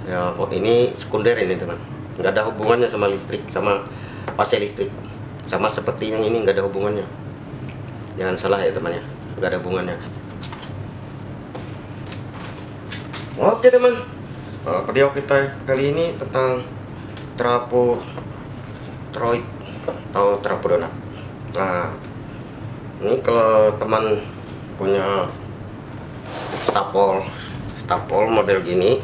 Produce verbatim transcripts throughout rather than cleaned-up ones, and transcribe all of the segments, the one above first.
Ya, oh, ini sekunder ini teman, nggak ada hubungannya sama listrik, sama fase listrik, sama seperti yang ini nggak ada hubungannya. Jangan salah ya teman ya, nggak ada hubungannya. Oke teman, uh, video kita kali ini tentang trafo toroid atau trafo donat. Nah, ini kalau teman punya stapol stapol model gini,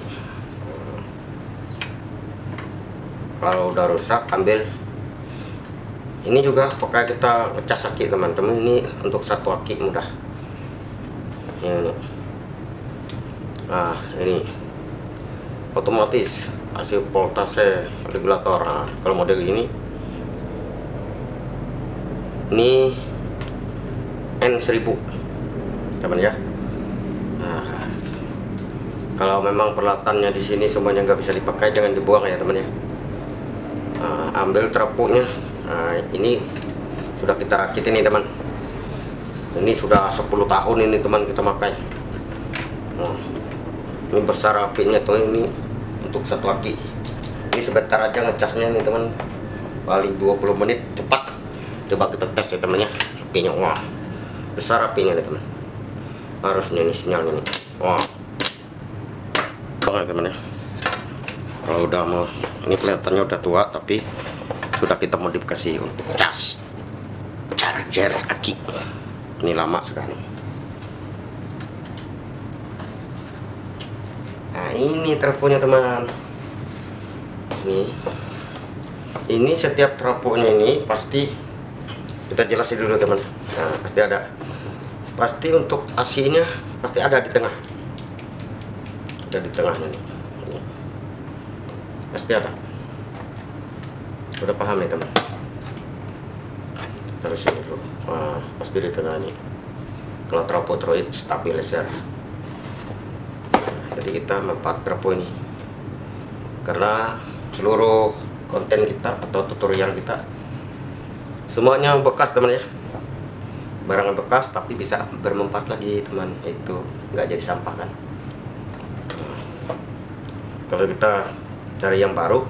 kalau udah rusak ambil ini juga pakai kita ngecas aki teman-teman. Ini untuk satu aki mudah ini. Nah, ini otomatis hasil voltase regulator. Nah, kalau model ini ini N seribu teman ya. Nah, kalau memang peralatannya di sini semuanya nggak bisa dipakai, jangan dibuang ya teman ya. Nah, ambil trafonya. Nah, ini sudah kita rakit ini teman. Ini sudah sepuluh tahun ini teman kita pakai. Nah, ini besar apinya tuh, ini untuk satu aki. Ini sebentar aja ngecasnya nih teman, paling dua puluh menit cepat. Coba kita tes ya teman ya, apinya. Wah, besar apinya nih teman, harusnya nih sinyalnya nih. Wah, banget teman ya. Kalau udah mau, ini kelihatannya udah tua tapi sudah kita modifikasi untuk cas charger aki. Ini lama sekali. Nah, ini trafonya teman. Ini ini setiap trafonya ini pasti kita jelasin dulu teman. Nah, pasti ada, pasti untuk asinya pasti ada di tengah, ada di tengahnya nih. Ini pasti ada. Udah paham ya teman? Terus ini dulu. Nah, pasti di tengah nih. Kalau trafo toroid stabilizer. Nah, jadi kita membuat trafo ini karena seluruh konten kita atau tutorial kita semuanya bekas teman ya, barang bekas tapi bisa bermanfaat lagi teman, itu nggak jadi sampah kan. Kalau kita cari yang baru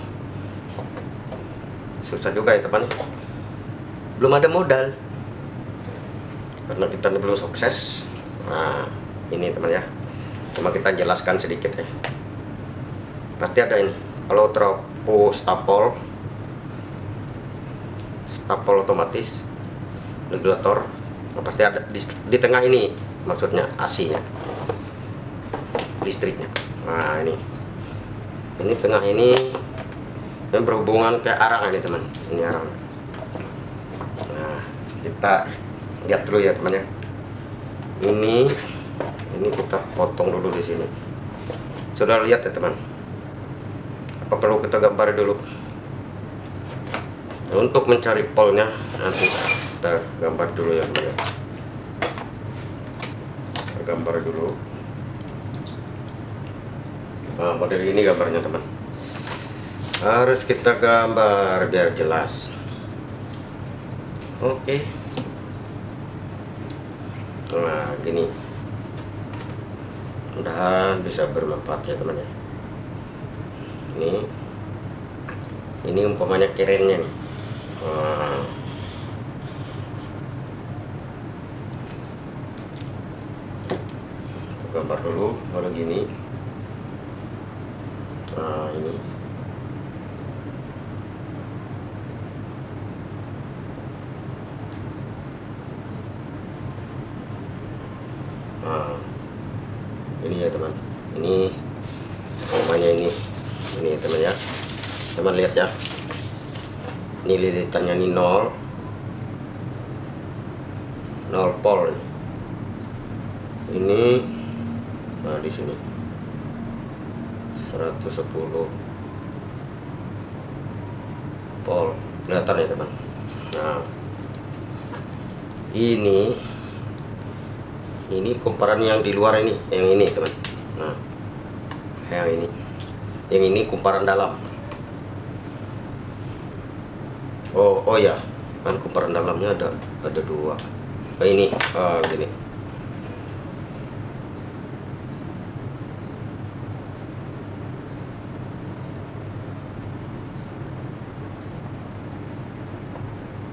susah juga ya teman, belum ada modal karena kita belum sukses. Nah, ini teman ya, cuma kita jelaskan sedikit ya. Pasti ada ini kalau trafo stapol stapol otomatis regulator, nah, pasti ada di, di tengah ini, maksudnya asinya, listriknya. Nah, ini ini tengah ini yang berhubungan ke arang ini teman, ini arang. Nah, kita lihat dulu ya teman ya. Ini ini kita potong dulu di sini. Sudah lihat ya teman? Apa perlu kita gambar dulu? Untuk mencari polnya nanti kita gambar dulu ya teman ya. Kita gambar dulu. Nah, model ini gambarnya teman, harus kita gambar biar jelas. Oke. Nah, gini, mudahan bisa bermanfaat ya teman ya. Ini ini umpamanya kerennya nih. Nah, gambar dulu kalau gini. Nah, ini nah, ini ya teman, ini namanya ini ini ya teman ya. Teman lihat ya, ini lilitannya ini nol nol pol ini. Nah, di sini seratus sepuluh pol, kelihatan ya teman. Nah, ini ini kumparan yang di luar ini, yang ini teman. Nah, yang ini yang ini kumparan dalam. Oh oh ya, kan kumparan dalamnya ada ada dua. Oh, ini oh, gini.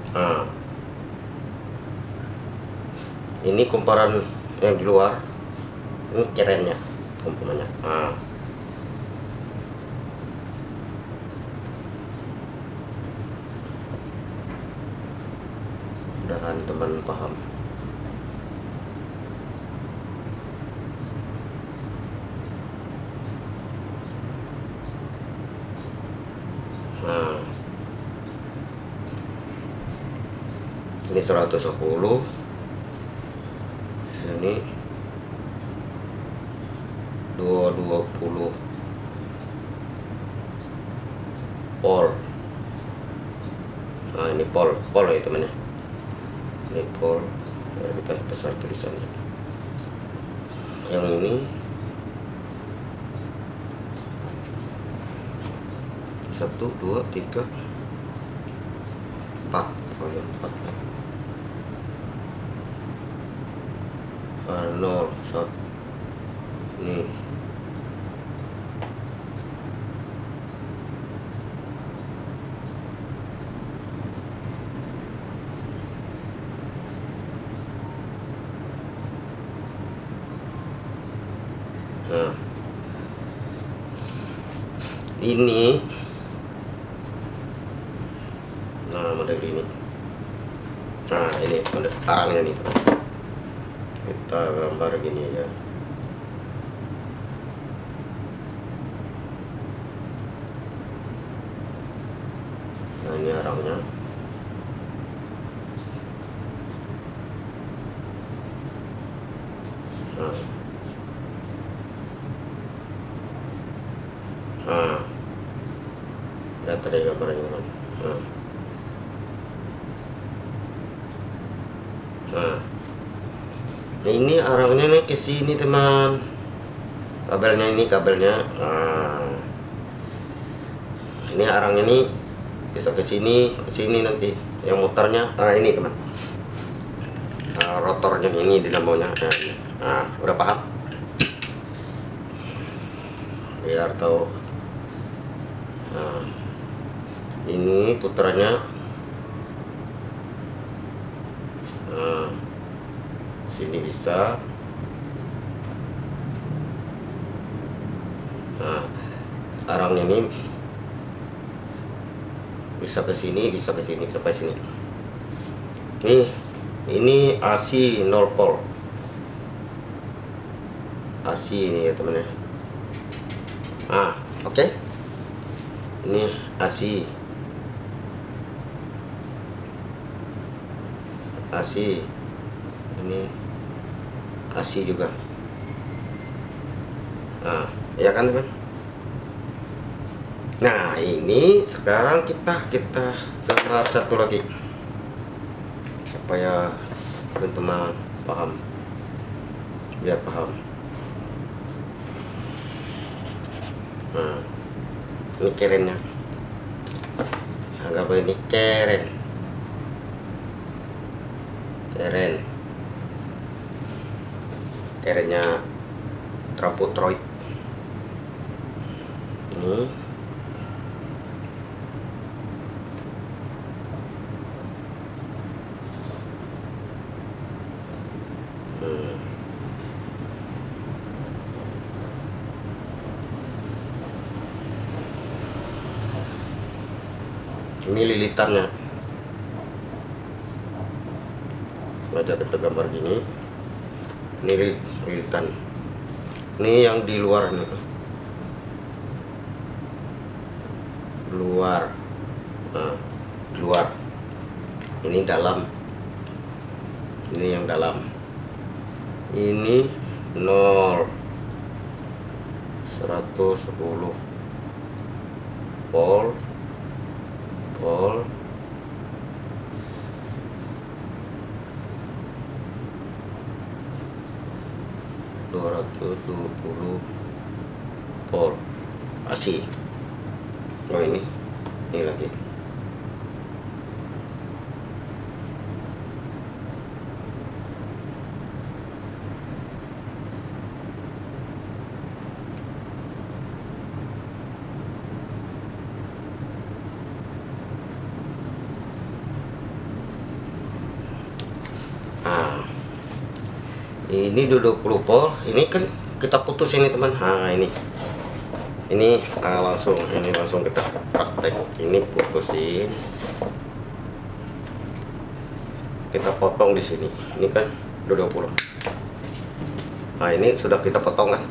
Nah, ini kumparan yang di luar, ini kerennya umpamanya. Nah, mudahan teman paham. Nah, ini seratus sepuluh, sini dua ratus dua puluh pol. Nah, ini pol, pol ya teman ya. Ini pol, ya, kita besar tulisannya. Yang ini satu, dua, tiga, empat. Oh ya, empat. Ah, nol, satu. Ini nah, ini nah model ini. Nah, ini model arangnya nih, kita gambar gini ya. Nah, ini arangnya. Nah, nah, lihat tadi gambarnya teman. Nah, nah, ini arangnya nih ke sini teman. Kabelnya ini kabelnya. Nah, ini arangnya nih bisa ke sini, ke sini nanti. Yang motornya, nah ini teman. Nah, rotornya ini dinamonya. Nah, ini. Nah, udah paham? Biar tahu. Nah, ini puterannya. Nah, sini bisa. Nah, arangnya ini bisa ke sini, bisa ke sini sampai sini. Nih, ini A C nol volt. A C ini ya teman ya. Ah, oke. Okay. Ini A C. A C. Ini A C juga. Nah, ya kan teman. Nah, ini sekarang kita kita gambar satu lagi supaya teman-teman paham, biar paham. Nah, ini kerennya. Anggap ini keren, keren, kerennya Traputroid. Ini hmm. Ini lilitannya. Sengaja kita gambar gini. Ini lilitan. Ini yang di luar nih. Luar. Nah, luar. Ini dalam. Ini yang dalam. Ini nol. seratus sepuluh volt. Volt dua ratus dua puluh volt A C. Oh, ini ini lagi. Ini dua puluh volt. Ini kan kita putus ini teman. Nah ini ini nah, langsung ini langsung kita praktek. Ini putusin, kita potong di sini. Ini kan dua puluh. Nah ini sudah kita potong kan,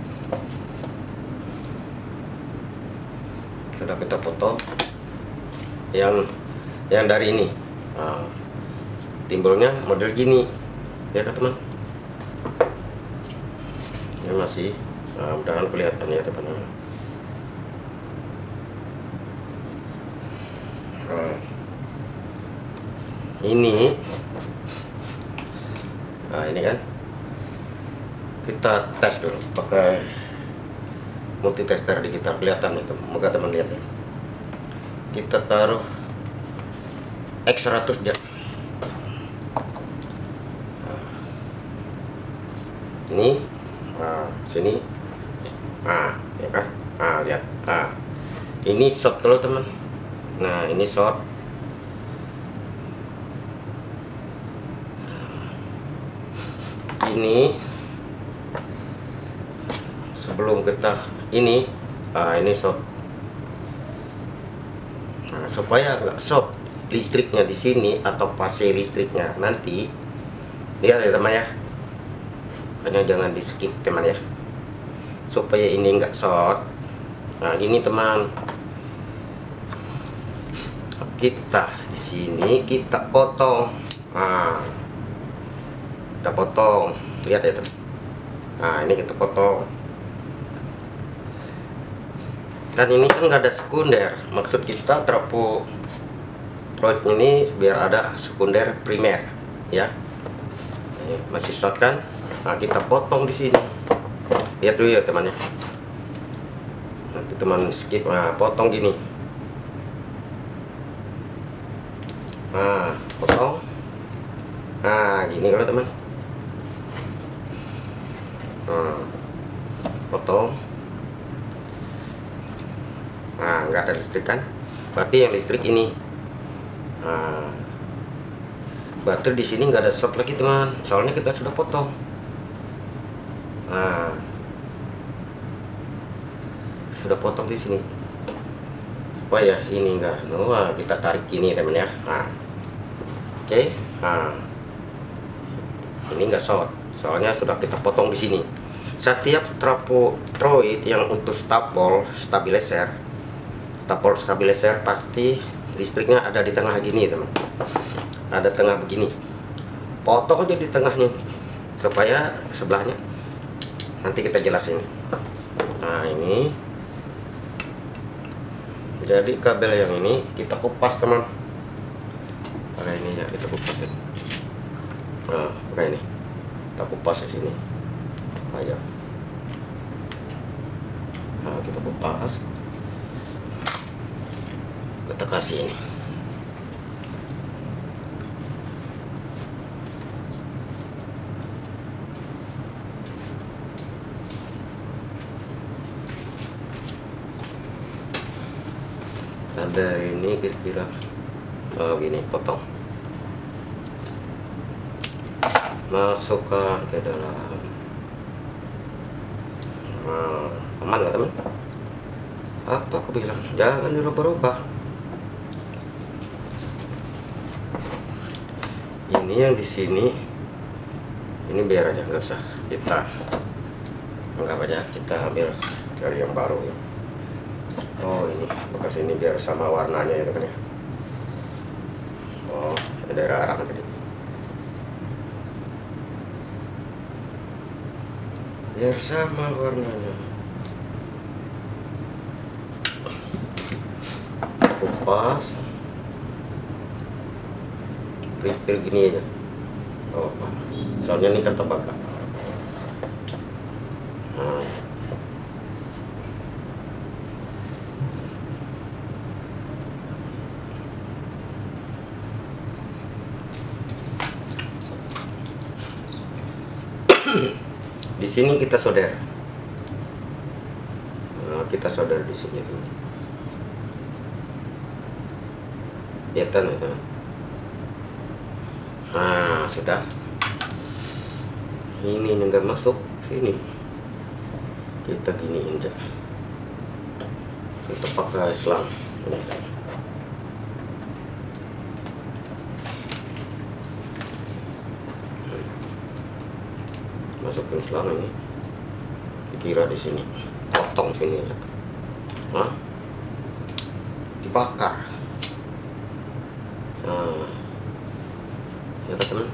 sudah kita potong yang yang dari ini. Nah, timbulnya model gini ya kan teman. Ini masih nah, mudah-mudahan kelihatan ya teman. Nah, ini nah ini kan kita tes dulu pakai multitester digital. Kelihatan itu, moga teman lihat ya. Kita taruh X seratus jam. Nah, ini nah, sini nah ya kan. Nah lihat, nah ini short dulu teman. Nah ini short. Ini sebelum kita ini ah ini short. Nah, supaya nggak short listriknya di sini atau fase listriknya nanti, lihat ya teman ya, hanya jangan di skip teman ya, supaya ini nggak short. Nah ini teman, kita di sini kita potong. Nah kita potong, lihat ya teman. Nah ini kita potong. Kan ini kan nggak ada sekunder, maksud kita trafo proyek ini biar ada sekunder primer ya. Ini masih short kan. Nah kita potong di sini, lihat dulu ya teman ya. Nanti teman skip. Nah potong gini. Nah potong. Nah gini kalau teman. Nah, potong. Nah nggak ada listrik kan, berarti yang listrik ini. Nah, baterai di sini nggak ada short lagi teman, soalnya kita sudah potong. Nah sudah potong di sini supaya ini enggak. Wah kita tarik gini teman ya. Nah oke. Okay. Nah ini enggak short, soalnya sudah kita potong di sini. Setiap trafo troid yang untuk stapol stabilizer, stapol stabilizer pasti listriknya ada di tengah gini teman, ada tengah begini. Potong aja di tengahnya supaya sebelahnya nanti kita jelasin. Nah ini jadi kabel yang ini kita kupas teman. Pakai ini ya, kita kupasin. Nah pakai ini kita kupas di sini aja. Nah kita kupas, kita kasih ini. Ada ini kira-kira oh gini, potong, masukkan ke dalam. Nah, aman nggak teman? Apa aku bilang jangan dirubah-rubah. Ini yang di sini ini biar aja, nggak usah kita anggap aja kita ambil dari yang baru ya. Oh ini bekas ini biar sama warnanya ya teman ya. Oh daerah arang tadi biar sama warnanya. Kupas printer gini aja. Oh soalnya ini kan terbakar. Nah di sini kita solder. Nah, kita solder di sini teman. Kelihatan ya teman. Nah sudah. ini nggak masuk sini, kita giniin aja, kita pakai selang ini. Masukin selang ini, dikira di sini, potong sini ya, nah, dibakar. Nah, ya teman.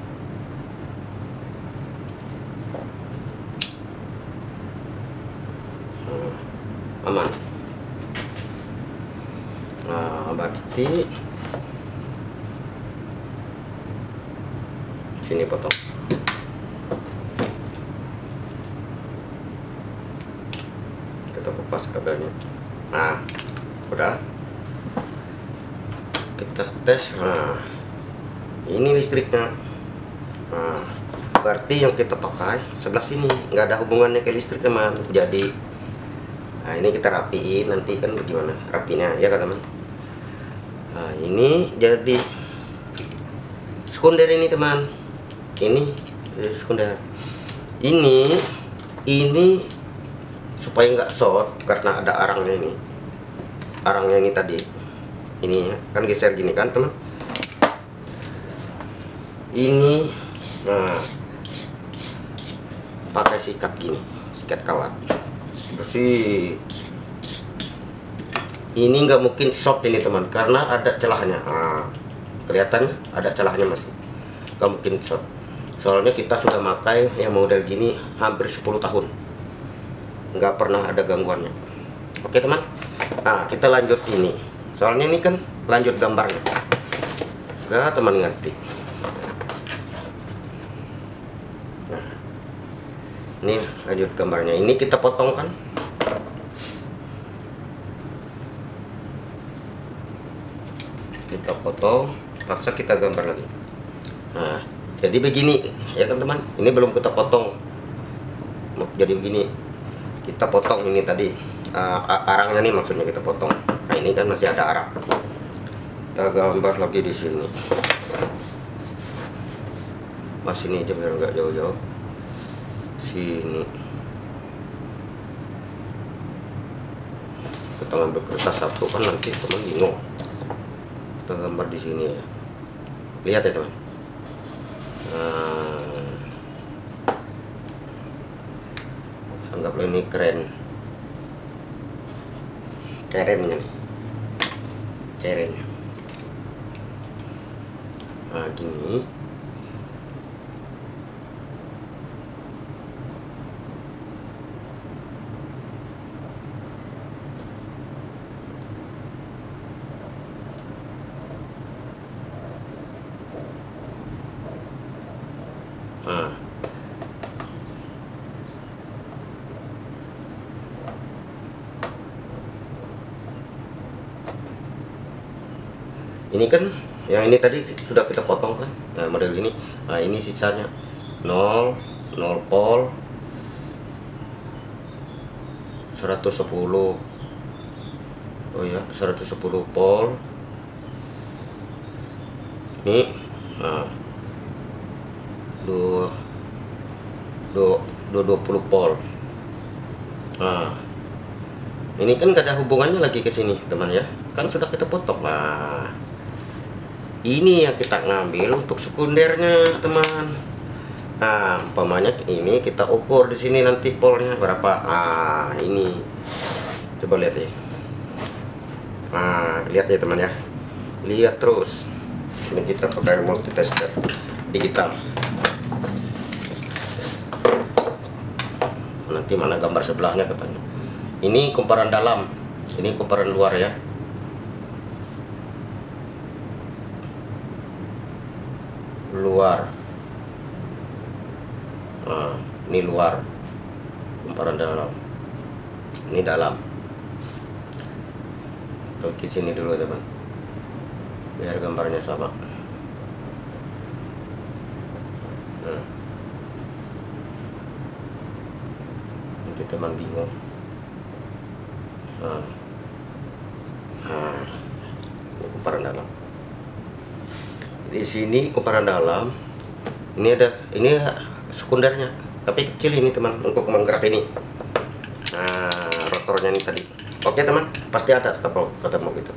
Nah, aman. Nah, berarti sini potong. Kita kupas kabelnya. Nah, udah. Kita tes. Nah, ini listriknya. Nah, berarti yang kita pakai sebelah sini, nggak ada hubungannya ke listrik teman. Jadi, nah ini kita rapiin nanti kan bagaimana rapinya ya kan teman. Nah, ini jadi sekunder ini teman. Ini sekunder. Ini ini supaya nggak short karena ada arangnya ini. Arangnya ini tadi. Ini ya, kan geser gini kan teman. Ini nah pakai sikat gini, sikat kawat bersih. Ini nggak mungkin short ini teman karena ada celahnya. Nah, kelihatan ada celahnya masih, nggak mungkin short. Soalnya kita sudah pakai yang model gini hampir sepuluh tahun, nggak pernah ada gangguannya. Oke teman. Nah, kita lanjut ini. Soalnya ini kan lanjut gambarnya. Gak teman ngerti. Nah, ini lanjut gambarnya. Ini kita potong kan. Kita potong, paksa kita gambar lagi. Nah, jadi begini ya kan teman. Ini belum kita potong. Jadi begini. Kita potong ini tadi. Uh, arangnya nih maksudnya kita potong. Nah, ini kan masih ada arang. Kita gambar lagi di sini. Mas ini aja biar nggak jauh-jauh. Sini. Kita ngambil kertas satu kan nanti teman bingung. Kita gambar di sini ya. Lihat ya teman. Nah, anggaplah ini keren. Kerennya nih, kerennya. Nah gini. Nah, ini kan yang ini tadi sudah kita potong kan. Nah, model ini. Nah, ini sisanya nol, nol pol, seratus sepuluh. Oh ya, seratus sepuluh pol. Ini nah, dua, dua, dua puluh pol. Nah, ini kan gak ada hubungannya lagi ke sini teman ya. Kan sudah kita potong. Nah, ini yang kita ngambil untuk sekundernya teman. Nah, umpamanya ini kita ukur di sini nanti polnya berapa. Ah, ini coba lihat ya. Nah, lihat ya teman ya. Lihat terus. Ini kita pakai multitester digital. Nanti mana gambar sebelahnya katanya. Ini kumparan dalam, ini kumparan luar ya. Luar. Nah, ini luar, kumparan dalam. Ini dalam. Oke, sini dulu teman, biar gambarnya sama. Nah, nanti teman bingung. Nah, nah ini kumparan dalam. Di sini kumparan dalam. Ini ada, ini sekundernya, tapi kecil ini teman, untuk menggerak ini. Nah, rotornya ini tadi. Oke teman, pasti ada stempel ketemu gitu.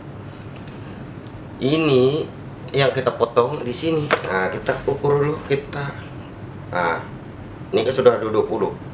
Ini yang kita potong di sini. Nah, kita ukur dulu kita. Nah, ini kan sudah ada dua puluh.